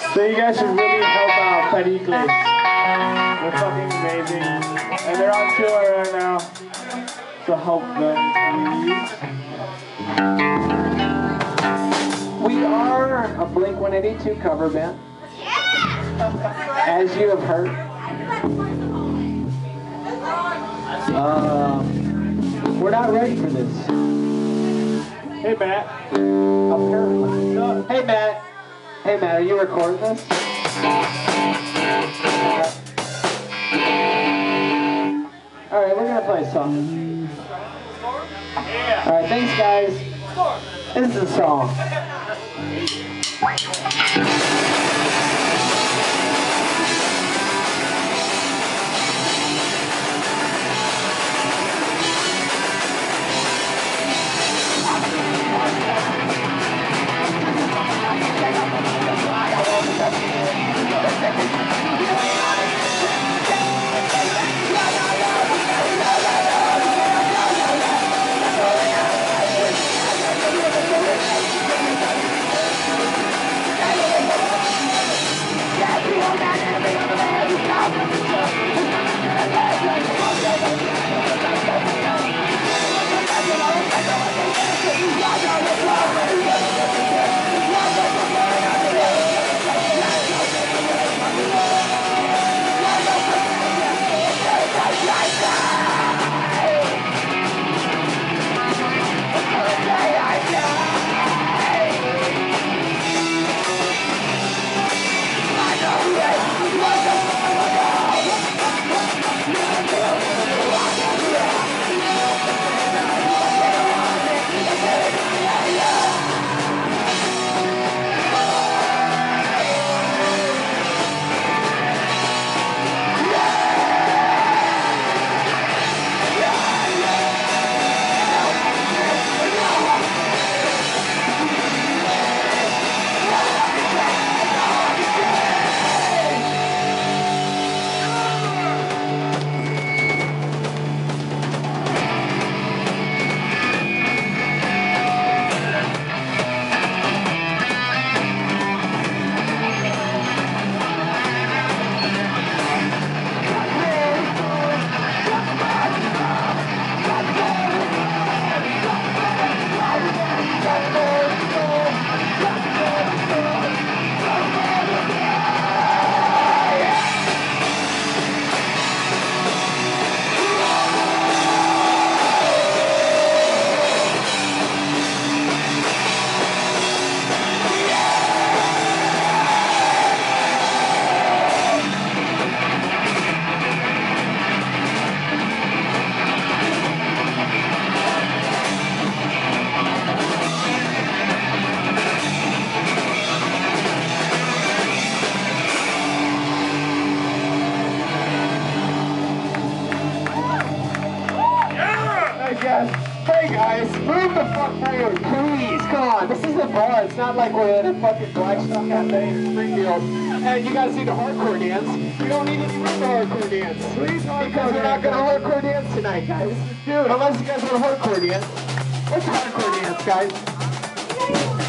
So you guys should really help out Pericles. They're fucking amazing. And they're on tour right now. So help them, please. We are a Blink-182 cover band. As you have heard. We're not ready for this. Hey, Matt. Apparently. Hey, Matt. Hey, Matt, are you recording this? Alright, we're gonna play a song. Alright, thanks, guys. This is a song. Hey guys, move the fuck forward, please. Come on, this is a bar. It's not like we're at a fucking Blackstock Cafe in Springfield. And you guys need a hardcore dance. We don't need any room for hardcore dance. Please, because we're not gonna hardcore dance tonight, guys. Dude, unless you guys want a hardcore dance. Let's hardcore dance, guys.